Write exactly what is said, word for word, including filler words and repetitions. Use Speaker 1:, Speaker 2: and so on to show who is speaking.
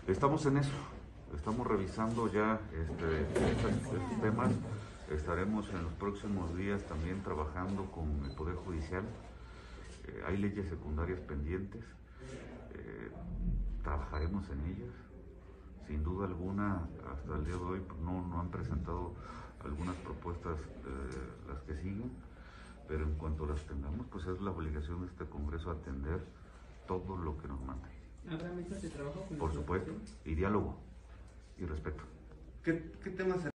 Speaker 1: Estamos en eso, estamos revisando ya este, estos, estos temas. Estaremos en los próximos días también trabajando con el Poder Judicial. Eh, hay leyes secundarias pendientes, eh, trabajaremos en ellas. Sin duda alguna, hasta el día de hoy pues, no, no han presentado algunas propuestas, eh, las que siguen, pero en cuanto las tengamos, pues es la obligación de este Congreso atender todo lo que nos manden.
Speaker 2: ¿Habrá mesas de trabajo con
Speaker 1: Por supuesto, y diálogo y respeto.
Speaker 3: ¿Qué, qué temas